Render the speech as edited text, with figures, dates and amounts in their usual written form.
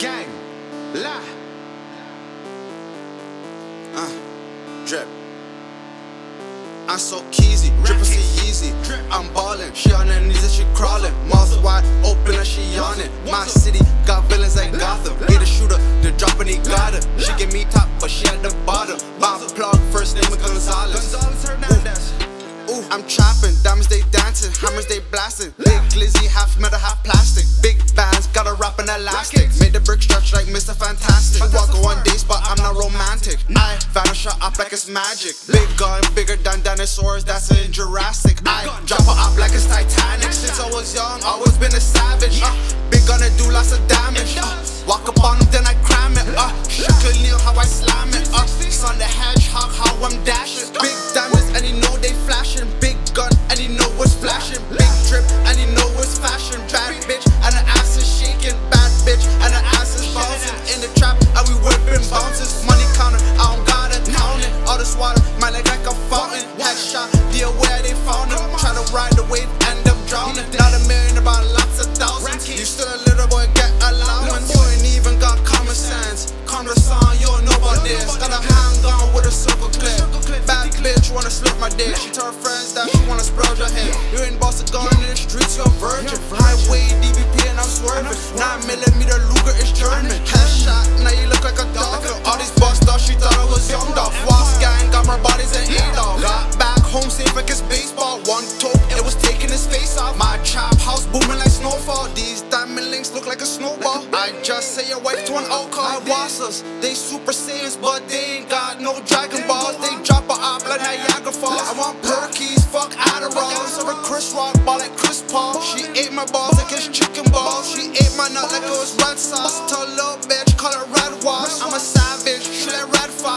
Gang, la. Drip. I'm so keezy, drippin' so Yeezy. I'm ballin', she on her knees and she crawlin'. Mouth wide open and she yawnin'. My city got villains like Gotham. Be the shooter, the drop and he got her. She give me top, but she at the bottom. Bob plug, first name is Gonzalez. Ooh, I'm trappin', diamonds they dancing, hammers they blasting. Big glizzy, half metal, half plastic. Big bands, got a rap and elastic. Made the brick stretch like Mr. Fantastic. Walk on days, but I'm not romantic. I vanish her up like it's magic. Big gun, bigger than dinosaurs, that's in Jurassic. I drop her up like it's Titanic. Since I was young, always been a savage. Big gun, it do lots of damage. Walk up on them, then I cram it. Shook a Leo, how I slam it. Son the hedgehog, how I'm dashing. Big diamonds, and you know they flashing. Big gun, and you know what's flashing. Big drip, and you know what's fashion. Bad bitch, and her ass is shaking. Bad bitch, and her ass is bouncing. In the trap, and we whipping bounces. Money counter, I don't gotta count it. All this water, my leg like a fountain. Headshot, be aware they found him. Try to ride the wave, end up drowning. Not a million, about lots of thousands. You still a little boy, get allowance. You ain't even got common sense. Conversation, you don't know about this. Got a handgun with a circle clip. Bad bitch, wanna slip my dick. She tell her friends that she wanna splurge her head. You ain't boss a gun in the streets, you're a virgin. Highway, DVP, and I'm swerving. 9mm Luger is German. Headshot, now you look like a dog. All these bust off, she thought I was young dog. Wasp gang, got my bodies and A-dog. Got back home safe like it's baseball. One toke, it was taking his face off. My trap house booming like snowfall. These diamond links look like a snowball. I just say your wife to an alcohol. I wassers, they super saiyans, but they ain't got no Dragon Balls. They drop a op like Niagara Falls. I want Perkies, fuck Adderall. Serve a Chris Rock ball like Chris Paul. She ate my balls like it's chicken balls. She ate my nut like it was red sauce. Tell a little bitch, call her red wash. I'm a savage, she like red fox.